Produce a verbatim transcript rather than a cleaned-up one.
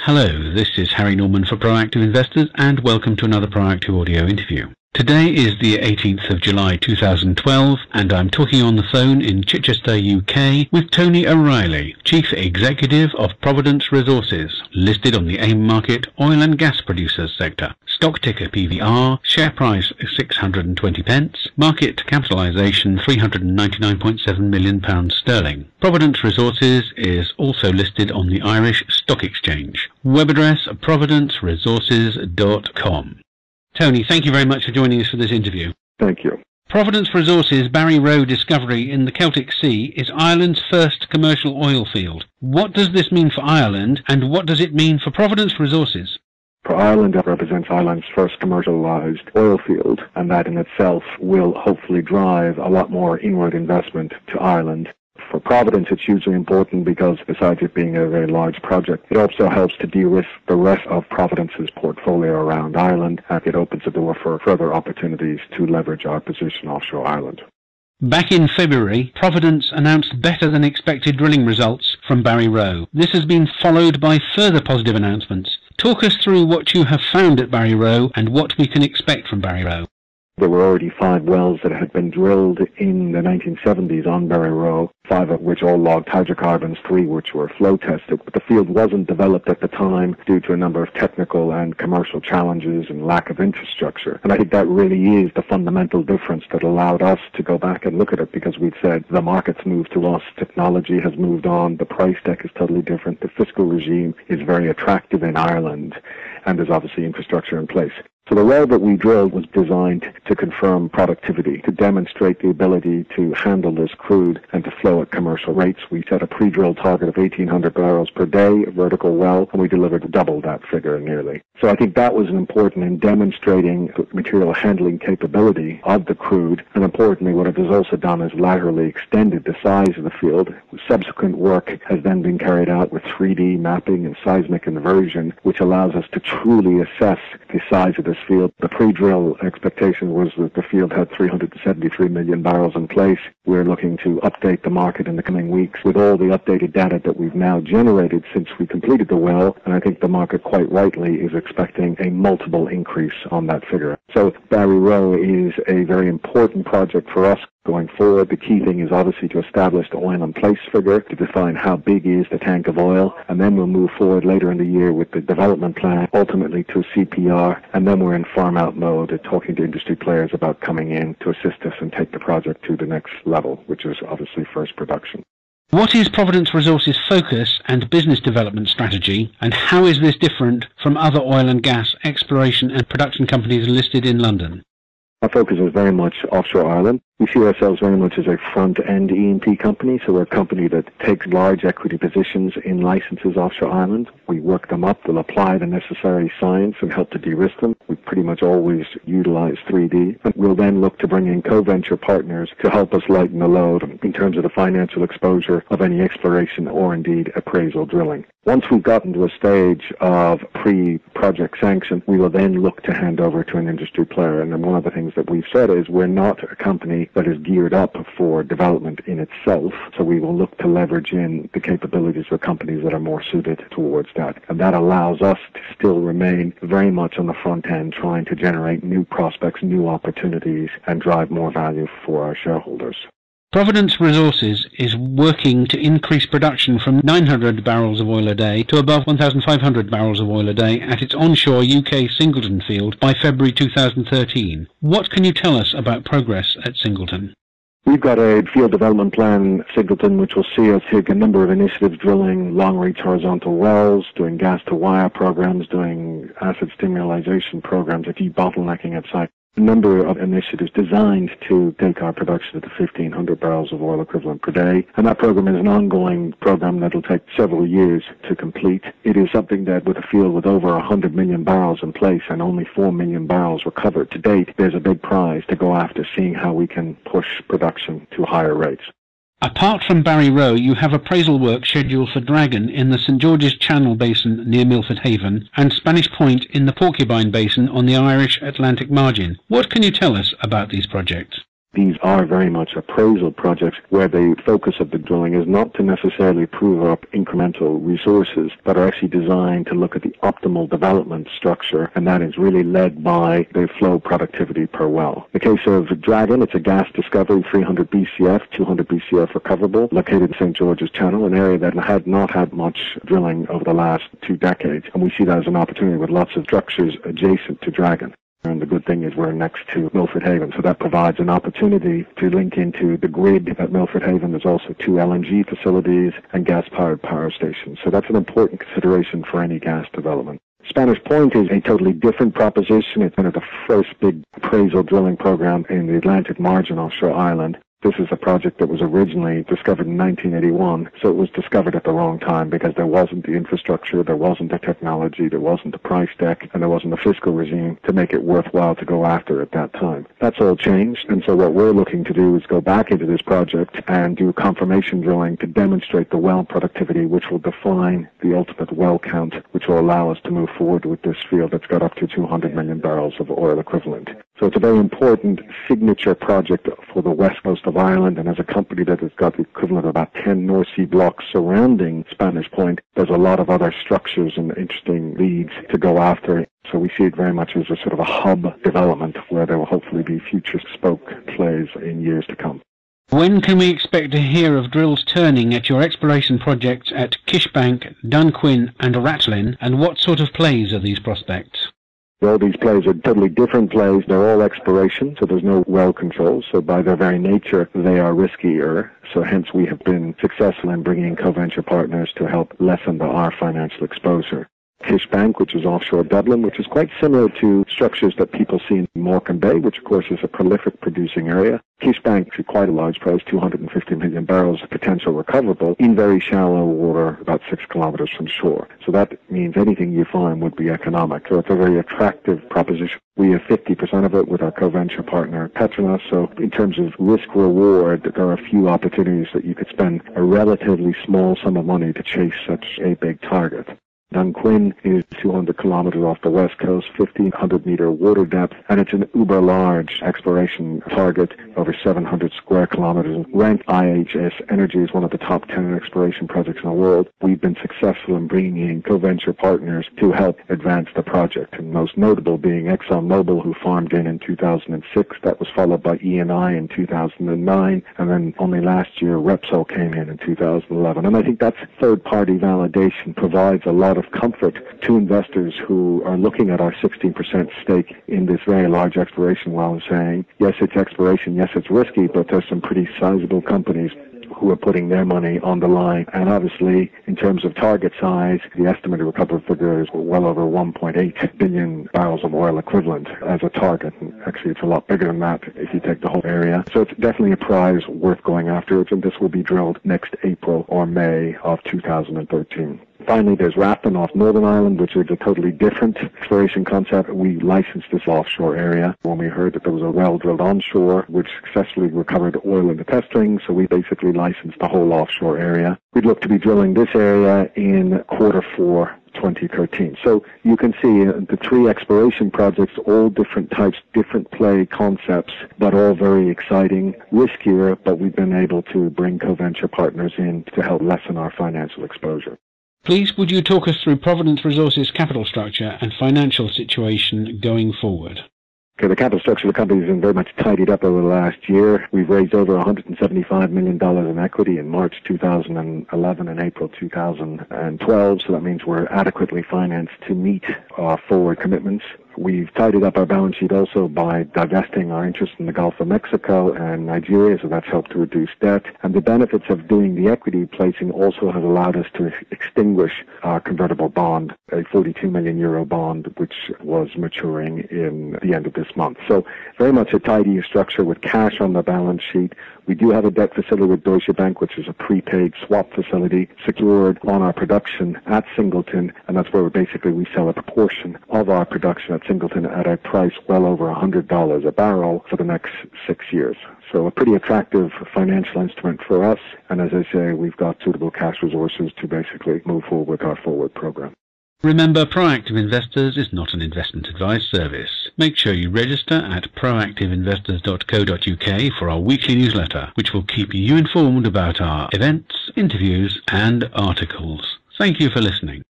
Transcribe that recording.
Hello, this is Harry Norman for Proactive Investors, and welcome to another Proactive Audio interview. Today is the eighteenth of July two thousand twelve, and I'm talking on the phone in Chichester, U K, with Tony O'Reilly, Chief Executive of Providence Resources, listed on the AIM market oil and gas producers sector. Stock ticker P V R, share price six hundred twenty pence, market capitalisation three hundred ninety-nine point seven million pounds sterling. Providence Resources is also listed on the Irish Stock Exchange. Web address providence resources dot com. Tony, thank you very much for joining us for this interview. Thank you. Providence Resources' Barry Roe discovery in the Celtic Sea is Ireland's first commercial oil field. What does this mean for Ireland, and what does it mean for Providence Resources? For Ireland, that represents Ireland's first commercialised oil field, and that in itself will hopefully drive a lot more inward investment to Ireland. For Providence, it's hugely important because, besides it being a very large project, it also helps to de-risk the rest of Providence's portfolio around Ireland, and it opens the door for further opportunities to leverage our position offshore Ireland. Back in February, Providence announced better than expected drilling results from Barry Roe. This has been followed by further positive announcements. Talk us through what you have found at Barry Roe and what we can expect from Barry Roe. There were already five wells that had been drilled in the nineteen seventies on Barry Roe, five of which all logged hydrocarbons, three which were flow tested. But the field wasn't developed at the time due to a number of technical and commercial challenges and lack of infrastructure. And I think that really is the fundamental difference that allowed us to go back and look at it, because we'd said the market's moved to us, technology has moved on, the price deck is totally different, the fiscal regime is very attractive in Ireland, and there's obviously infrastructure in place. So the well that we drilled was designed to confirm productivity, to demonstrate the ability to handle this crude and to flow at commercial rates. We set a pre-drill target of eighteen hundred barrels per day, a vertical well, and we delivered double that figure nearly. So I think that was important in demonstrating the material handling capability of the crude, and importantly what it has also done is laterally extended the size of the field. Subsequent work has then been carried out with three D mapping and seismic inversion, which allows us to truly assess the size of this field. The pre-drill expectation was that the field had three hundred seventy-three million barrels in place. We're looking to update the market in the coming weeks with all the updated data that we've now generated since we completed the well, and I think the market quite rightly is expecting a multiple increase on that figure. So Barry Roe is a very important project for us going forward. The key thing is obviously to establish the oil in place figure, to define how big is the tank of oil, and then we'll move forward later in the year with the development plan, ultimately to a C P R, and then we're in farm out mode at talking to industry players about coming in to assist us and take the project to the next level, which is obviously first production. What is Providence Resources' focus and business development strategy, and how is this different from other oil and gas exploration and production companies listed in London? Our focus is very much offshore Ireland. We see ourselves very much as a front-end E and P company, so we're a company that takes large equity positions in licenses offshore Ireland. We work them up, we'll apply the necessary science and help to de-risk them. We pretty much always utilize three D. And we'll then look to bring in co-venture partners to help us lighten the load in terms of the financial exposure of any exploration or indeed appraisal drilling. Once we've gotten to a stage of pre-project sanction, we will then look to hand over to an industry player. And then one of the things that we've said is we're not a company that is geared up for development in itself, so we will look to leverage in the capabilities of companies that are more suited towards that. And that allows us to still remain very much on the front end, trying to generate new prospects, new opportunities, and drive more value for our shareholders. Providence Resources is working to increase production from nine hundred barrels of oil a day to above one thousand five hundred barrels of oil a day at its onshore U K Singleton field by February two thousand thirteen. What can you tell us about progress at Singleton? We've got a field development plan, Singleton, which will see us take a number of initiatives drilling long-reach horizontal wells, doing gas-to-wire programs, doing acid stimulation programs, a debottlenecking at site. A number of initiatives designed to take our production to fifteen hundred barrels of oil equivalent per day. And that program is an ongoing program that will take several years to complete. It is something that, with a field with over one hundred million barrels in place and only four million barrels recovered to date, there's a big prize to go after, seeing how we can push production to higher rates. Apart from Barry Roe, you have appraisal work scheduled for Dragon in the Saint George's Channel Basin near Milford Haven and Spanish Point in the Porcupine Basin on the Irish Atlantic margin. What can you tell us about these projects? These are very much appraisal projects where the focus of the drilling is not to necessarily prove up incremental resources, but are actually designed to look at the optimal development structure, and that is really led by the flow productivity per well. In the case of Dragon, it's a gas discovery, three hundred B C F, two hundred B C F recoverable, located in Saint George's Channel, an area that had not had much drilling over the last two decades, and we see that as an opportunity with lots of structures adjacent to Dragon. And the good thing is we're next to Milford Haven, so that provides an opportunity to link into the grid at Milford Haven. There's also two L N G facilities and gas-powered power stations. So that's an important consideration for any gas development. Spanish Point is a totally different proposition. It's one of the first big appraisal drilling program in the Atlantic margin offshore Ireland. This is a project that was originally discovered in nineteen eighty-one, so it was discovered at the wrong time because there wasn't the infrastructure, there wasn't the technology, there wasn't the price deck, and there wasn't the fiscal regime to make it worthwhile to go after at that time. That's all changed, and so what we're looking to do is go back into this project and do confirmation drilling to demonstrate the well productivity, which will define the ultimate well count, which will allow us to move forward with this field that's got up to two hundred million barrels of oil equivalent. So it's a very important signature project for the west coast of Ireland, and as a company that has got the equivalent of about ten North Sea blocks surrounding Spanish Point, there's a lot of other structures and interesting leads to go after. So we see it very much as a sort of a hub development where there will hopefully be future spoke plays in years to come. When can we expect to hear of drills turning at your exploration projects at Kishbank, Dunquin and Ratlin, and what sort of plays are these prospects? All these plays are totally different plays. They're all exploration, so there's no well control. So by their very nature, they are riskier. So hence we have been successful in bringing in co-venture partners to help lessen the, our financial exposure. Kishbank, which is offshore Dublin, which is quite similar to structures that people see in Morecambe Bay, which of course is a prolific producing area. Kishbank is quite a large prize, two hundred fifty million barrels of potential recoverable in very shallow water, about six kilometers from shore. So that means anything you find would be economic. So it's a very attractive proposition. We have fifty percent of it with our co-venture partner Petronas. So in terms of risk-reward, there are a few opportunities that you could spend a relatively small sum of money to chase such a big target. Dunquin is two hundred kilometers off the west coast, fifteen hundred meter water depth, and it's an uber-large exploration target, over seven hundred square kilometers. Ranked I H S Energy is one of the top ten exploration projects in the world. We've been successful in bringing in co-venture partners to help advance the project, and most notable being ExxonMobil, who farmed in in two thousand six. That was followed by E and I in two thousand nine, and then only last year Repsol came in in two thousand eleven. And I think that third-party validation provides a lot of of comfort to investors who are looking at our sixteen percent stake in this very large exploration well and saying, yes, it's exploration, yes, it's risky, but there's some pretty sizable companies who are putting their money on the line. And obviously, in terms of target size, the estimated recovery figure is well over one point eight billion barrels of oil equivalent as a target. And actually, it's a lot bigger than that if you take the whole area. So it's definitely a prize worth going after, and this will be drilled next April or May of two thousand thirteen. Finally, there's Ratlin off Northern Ireland, which is a totally different exploration concept. We licensed this offshore area when we heard that there was a well drilled onshore, which successfully recovered oil in the test string, so we basically licensed the whole offshore area. We'd look to be drilling this area in quarter four twenty thirteen. So you can see uh, the three exploration projects, all different types, different play concepts, but all very exciting, riskier, but we've been able to bring co-venture partners in to help lessen our financial exposure. Please, would you talk us through Providence Resources' capital structure and financial situation going forward? Okay, the capital structure of the company has been very much tidied up over the last year. We've raised over one hundred seventy-five million dollars in equity in March two thousand eleven and April two thousand twelve, so that means we're adequately financed to meet our forward commitments. We've tidied up our balance sheet also by divesting our interest in the Gulf of Mexico and Nigeria, so that's helped to reduce debt. And the benefits of doing the equity placing also has allowed us to extinguish our convertible bond, a forty-two million euro bond, which was maturing in the end of this month. So very much a tidy structure with cash on the balance sheet. We do have a debt facility with Deutsche Bank, which is a prepaid swap facility secured on our production at Singleton, and that's where we basically we sell a proportion of our production at Singleton at a price well over one hundred dollars a barrel for the next six years. So a pretty attractive financial instrument for us, and as I say, we've got suitable cash resources to basically move forward with our forward program. Remember, Proactive Investors is not an investment advice service. make sure you register at proactive investors dot co dot U K for our weekly newsletter, which will keep you informed about our events, interviews and articles. Thank you for listening.